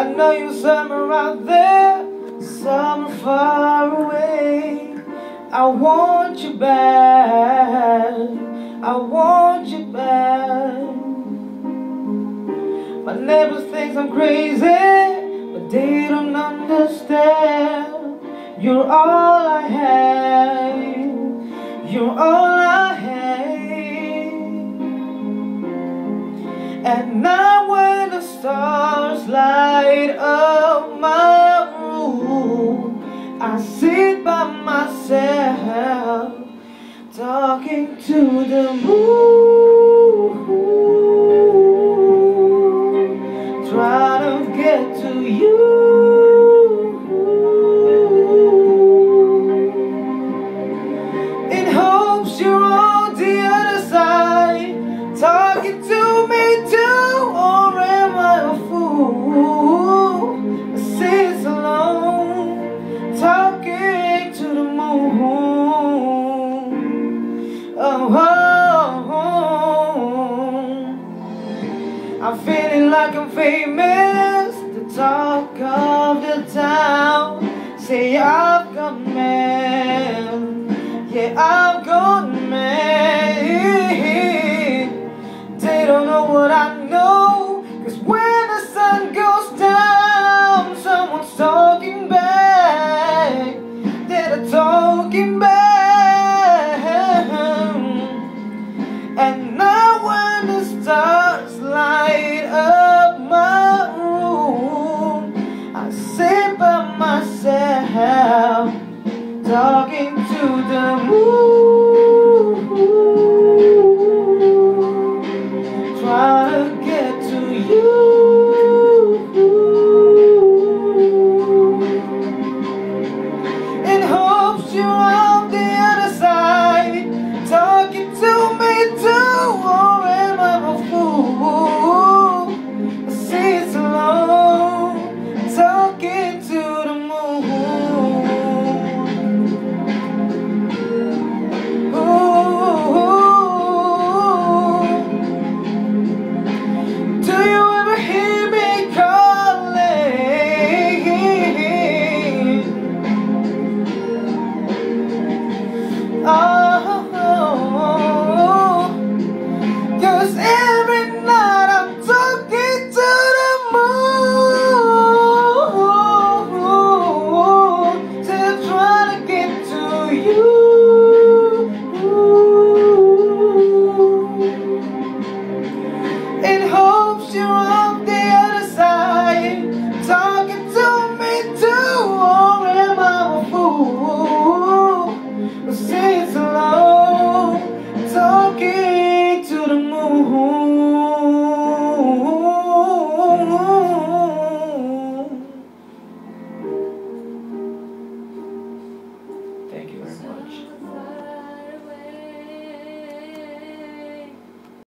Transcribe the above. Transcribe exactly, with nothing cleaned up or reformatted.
I know you somewhere out there, somewhere far away. I want you back, I want you back. My neighbors think I'm crazy, but they don't understand. You're all I have, you're all I have. And now when the stars light up my room, I sit by myself, talking to the moon, trying to get to you, in hopes you're on the other side, talking to me too. Or am I a fool? I sit alone, talking to the moon. Oh, oh, oh. I'm feeling like I'm famous, the talk of the town. Say I've got man, yeah, I've got man. They don't know what I know, 'cause when the sun goes down, someone's talking back. They're talking back. And now when the stars light up my room, I sit by myself, talking to the moon.